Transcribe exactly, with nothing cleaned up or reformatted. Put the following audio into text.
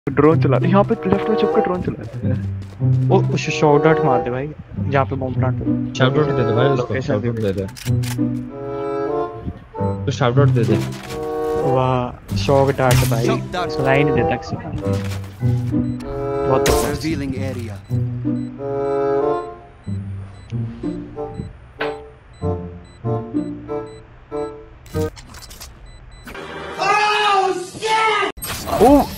Drone चला यहाँ पे लेफ्ट में छुप के ड्रोन चलाते हैं। वो उस शॉट आउट मार दे भाई जहाँ पे बॉम्ब प्लांट हो। शाउट आउट दे दे भाई उसको, शाउट आउट दे दे तो शाउट आउट दे दे। वाह शॉट डार्ट भाई सुनाई नहीं देता किसी को। बहुत रिवीलिंग एरिया। ओह